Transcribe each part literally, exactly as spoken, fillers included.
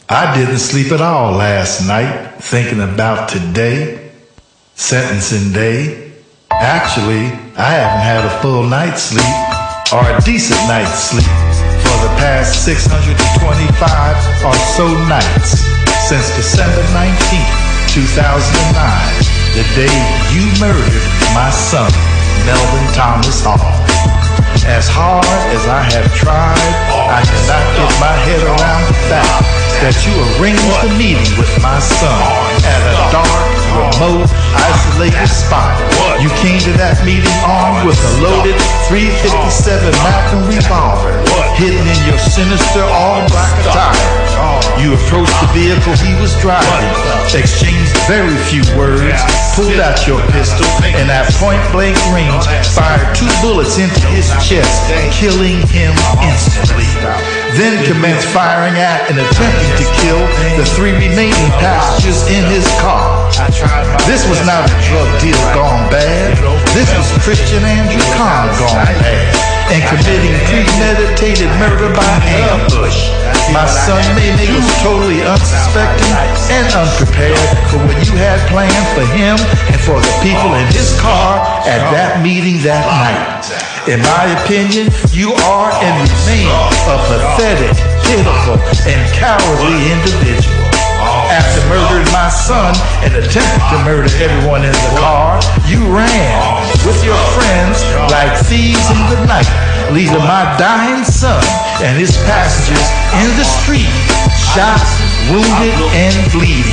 I didn't sleep at all last night thinking about today, sentencing day. Actually, I haven't had a full night's sleep or a decent night's sleep for the past six hundred twenty-five or so nights since December nineteenth, two thousand nine, the day you murdered my son, Melvin Thomas Hall. As hard as I have tried, I cannot get my head around the fact that you arranged a meeting with my son at a dark, remote, isolated spot. You came to that meeting armed with a loaded three fifty-seven Magnum revolver hidden in your sinister all-black attire. You approached the vehicle he was driving, exchanged very few words, pulled out your pistol, and at point-blank range fired two bullets into his chest, killing him instantly. Then commenced firing at and attempting to kill the three remaining passengers in his car. This was not a drug deal gone bad. This was Christian Andrew Kahn gone bad and committing premeditated murder by ambush. My son Mayme was totally unsuspecting and unprepared for what you had planned for him and for the people in his car at that meeting that night. In my opinion, you are and remain a pathetic, pitiful, and cowardly individual. After murdering my son and attempting to murder everyone in the car, you ran with your friends like thieves in the night, leaving my dying son and his passengers in the street, shot, wounded, and bleeding.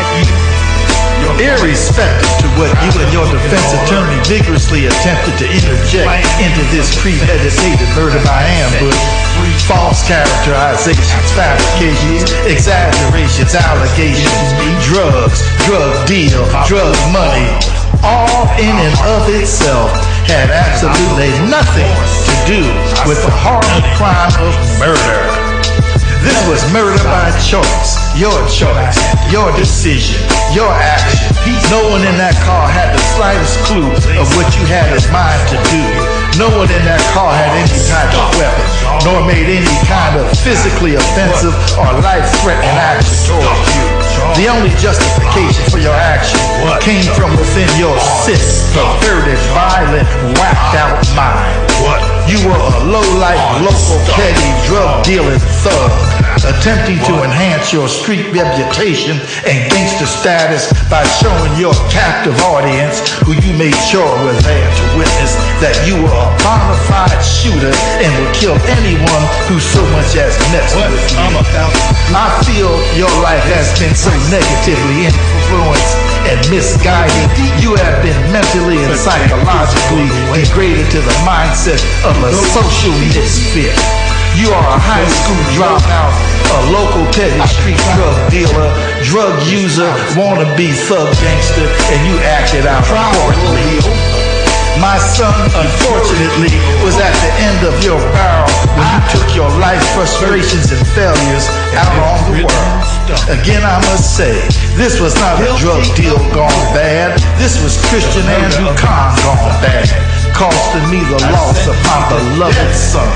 Irrespective to what you and your defense attorney vigorously attempted to interject into this premeditated murder by ambush, false characterizations, fabrications, exaggerations, allegations, drugs, drug deal, drug money, all in and of itself had absolutely nothing to do with the horrible crime of murder. This was murder by choice, your choice, your decision, your action. No one in that car had the slightest clue of what you had in mind to do. No one in that car had any type of weapon, nor made any kind of physically offensive or life-threatening action towards you. The only justification for your action came from within your sick, perverted, violent, whacked-out mind. You were a low-life, local, petty, drug-dealing thug, attempting to enhance your street reputation and gangster status by showing your captive audience, who you made sure were there to witness, that you were a bona fide shooter and would kill anyone who so much as messed with you. I feel your life has been so negatively influenced and misguided. You have been mentally and psychologically degraded to the mindset of a social misfit. You are a high school dropout, a local petty street drug dealer, drug user, wannabe thug gangster, and you acted out accordingly. My son, unfortunately, was at the end of your barrel when you took your life frustrations and failures out on the world. Again, I must say, this was not a drug deal gone bad. This was Christian Andrew Kahn gone bad, costing me the loss of my beloved son.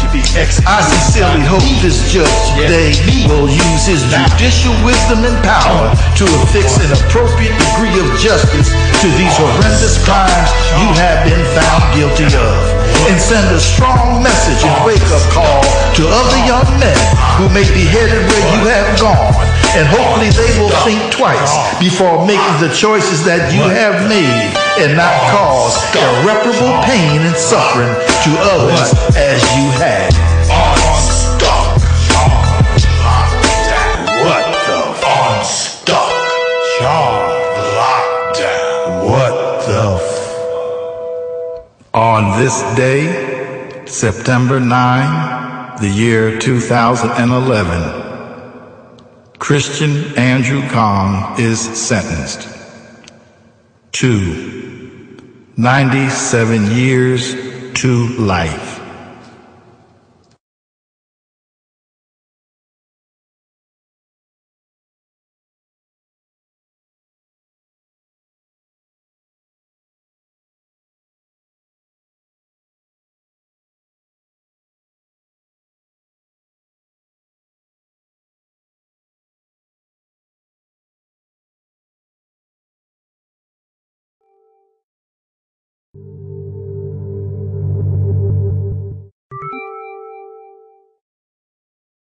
I sincerely hope this judge today will use his judicial wisdom and power to affix an appropriate degree of justice to these horrendous crimes you have been found guilty of, and send a strong message and wake-up call to other young men who may be headed where you have gone, and hopefully they will think twice before making the choices that you have made and not cause irreparable pain and suffering to others as you had. Unstuck. What the unstuck? Charge lockdown. What the f? On this day, September ninth, the year two thousand eleven, Christian Andrew Kahn is sentenced to ninety-seven years to life.